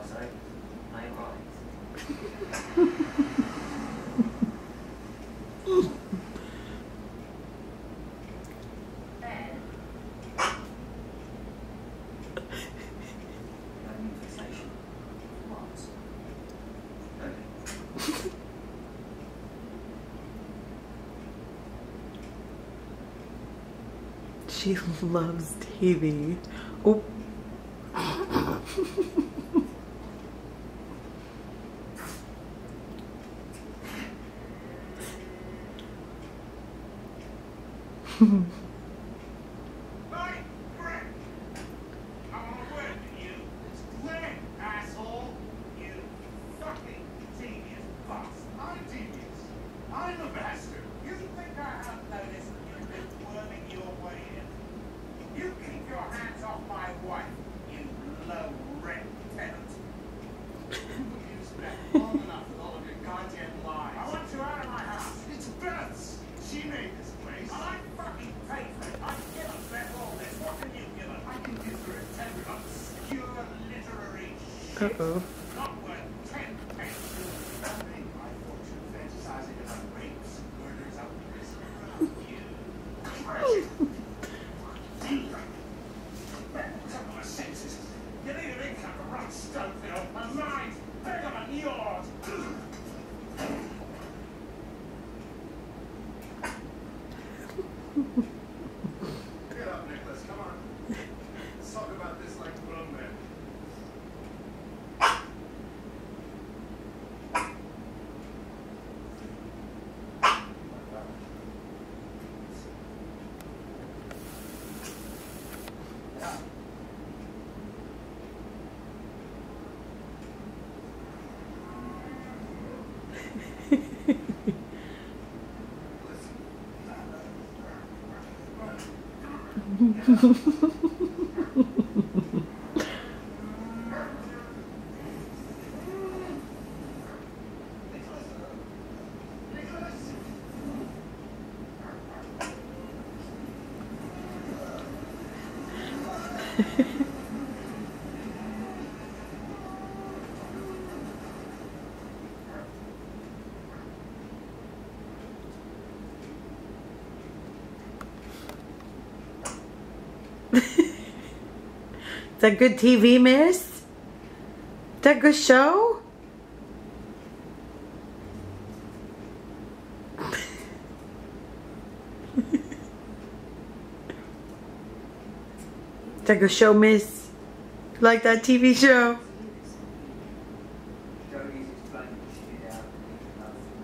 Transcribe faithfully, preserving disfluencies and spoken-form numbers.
sorry. My eyes. She loves T V. Oh. Uh-oh. Get up, Nicholas, come on. Let's talk about this like grown men. Is that good T V, miss? Is that good show? Is that good show, miss? Like that T V show? Don't use it to blame the shit out of me.